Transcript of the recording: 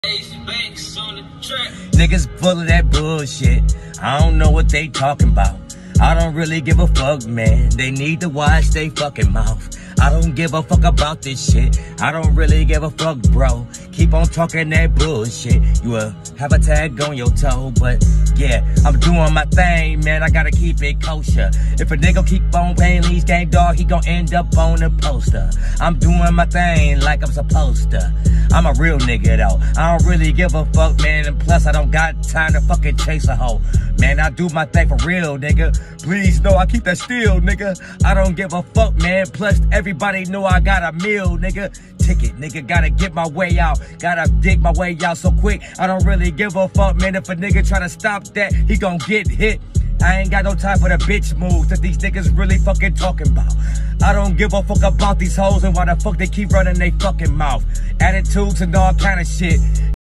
Niggas full of that bullshit. I don't know what they talking about. I don't really give a fuck, man. They need to watch they fucking mouth. I don't give a fuck about this shit. I don't really give a fuck, bro. Keep on talking that bullshit. You will have a tag on your toe, but yeah, I'm doing my thing, man. I gotta keep it kosher. If a nigga keep on playing these gang, dog, he gon' end up on a poster. I'm doing my thing like I'm supposed to. I'm a real nigga though. I don't really give a fuck, man. And plus, I don't got time to fucking chase a hoe. Man, I do my thing for real, nigga. Please know I keep that still, nigga. I don't give a fuck, man. Plus, everybody know I got a meal, nigga. Ticket, nigga, gotta get my way out. Gotta dig my way out so quick. I don't really give a fuck, man. If a nigga try to stop that, he gon' get hit. I ain't got no time for the bitch moves that these niggas really fucking talking about. I don't give a fuck about these hoes and why the fuck they keep running they fucking mouth. Attitudes and all kind of shit.